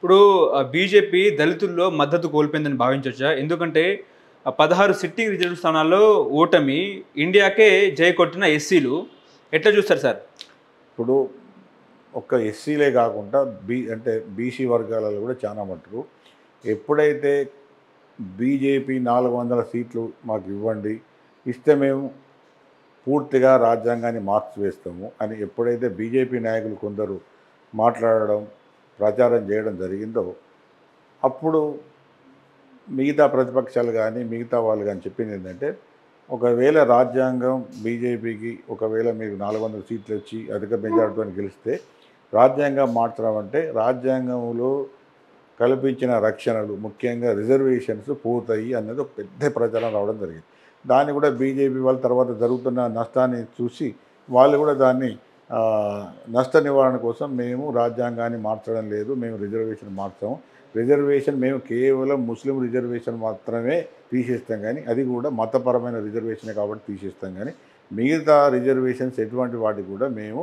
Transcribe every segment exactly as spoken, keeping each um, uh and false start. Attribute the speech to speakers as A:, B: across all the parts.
A: ఇప్పుడు ఆహ్, బీజేపీ దళితుల్లో మద్దతు కోల్పోయిందని భావించొచ్చా? ఎందుకంటే ఆహ్, పదహారు సిట్టింగ్ రిజర్వ్ స్థానాల్లో ఓటమి, ఇండియాకే జై కొట్టిన ఎస్సీలు. ఎట్లా చూస్తారు సార్?
B: ఇప్పుడు ఒక్క ఎస్సీలే కాకుండా బీ అంటే బీసీ వర్గాలలో కూడా చాలా మటుకు ఎప్పుడైతే బీజేపీ నాలుగు వందల సీట్లు మాకు ఇవ్వండి, ఇస్తే మేము పూర్తిగా రాజ్యాంగాన్ని మార్చివేస్తాము అని ఎప్పుడైతే బీజేపీ నాయకులు కొందరు మాట్లాడడం, ప్రచారం చేయడం జరిగిందో, అప్పుడు మిగతా ప్రతిపక్షాలు కానీ మిగతా వాళ్ళు కానీ చెప్పింది ఏంటంటే, ఒకవేళ రాజ్యాంగం బీజేపీకి ఒకవేళ మీకు నాలుగు వందల సీట్లు వచ్చి అధిక మెజార్టీతో గెలిస్తే రాజ్యాంగం మార్చడం అంటే రాజ్యాంగంలో కల్పించిన రక్షణలు ముఖ్యంగా రిజర్వేషన్స్ పోతాయి అన్నది ఒక పెద్ద ప్రచారం రావడం జరిగింది. దాన్ని కూడా బీజేపీ వాళ్ళ తర్వాత జరుగుతున్న నష్టాన్ని చూసి వాళ్ళు కూడా దాన్ని నష్ట నివారణ కోసం మేము రాజ్యాంగాన్ని మార్చడం లేదు, మేము రిజర్వేషన్ మార్చాము, రిజర్వేషన్ మేము కేవలం ముస్లిం రిజర్వేషన్ మాత్రమే తీసేస్తాం, కానీ అది కూడా మతపరమైన రిజర్వేషనే కాబట్టి తీసేస్తాం, కానీ మిగతా రిజర్వేషన్స్ ఎటువంటి వాటికి కూడా మేము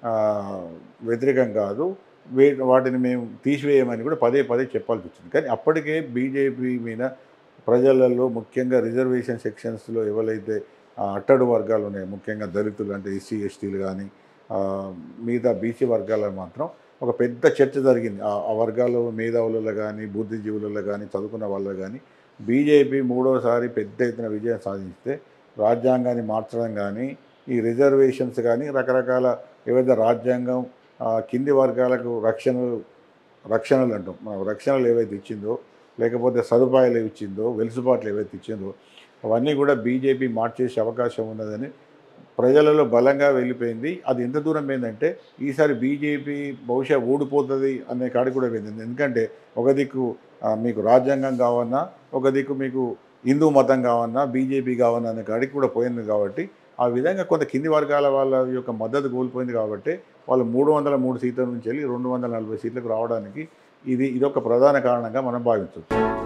B: వ్యతిరేకం కాదు, వే వాటిని మేము తీసివేయమని కూడా పదే పదే చెప్పాల్సి వచ్చింది. కానీ అప్పటికే బీజేపీ మీద ప్రజలలో ముఖ్యంగా రిజర్వేషన్ సెక్షన్స్లో ఎవరైతే అట్టడు వర్గాలు ఉన్నాయో, ముఖ్యంగా దళితులు అంటే ఎస్సీ ఎస్టీలు కానీ మిగతా బీసీ వర్గాలలో మాత్రం ఒక పెద్ద చర్చ జరిగింది. ఆ వర్గాల్లో మేధావులలో కానీ బుద్ధిజీవులలో కానీ చదువుకున్న వాళ్ళు కానీ బీజేపీ మూడోసారి పెద్ద ఎత్తున విజయం సాధిస్తే రాజ్యాంగాన్ని మార్చడం కానీ ఈ రిజర్వేషన్స్ కానీ రకరకాల ఏవైతే రాజ్యాంగం కింది వర్గాలకు రక్షణలు రక్షణలు అంటాం మనం రక్షణలు ఏవైతే ఇచ్చిందో, లేకపోతే సదుపాయాలు ఏవి ఇచ్చిందో, వెలుసుబాట్లు ఏవైతే ఇచ్చిందో అవన్నీ కూడా బీజేపీ మార్చేసే అవకాశం ఉన్నదని ప్రజలలో బలంగా వెళ్ళిపోయింది. అది ఎంత దూరం పోయిందంటే ఈసారి బీజేపీ బహుశా ఓడిపోతుంది అనే కాడికి కూడా పోయింది. ఎందుకంటే ఒక దిక్కు మీకు రాజ్యాంగం కావన్నా, ఒక దిక్కు మీకు హిందూ మతం కావన్నా, బీజేపీ కావన్నా అనే కాడికి కూడా పోయింది. కాబట్టి ఆ విధంగా కొంత కింది వర్గాల వాళ్ళ యొక్క మద్దతు కోల్పోయింది. కాబట్టి వాళ్ళు మూడు వందల మూడు సీట్ల నుంచి వెళ్ళి రెండు వందల నలభై సీట్లకు రావడానికి ఇది ఇదొక ప్రధాన కారణంగా మనం భావించవచ్చు.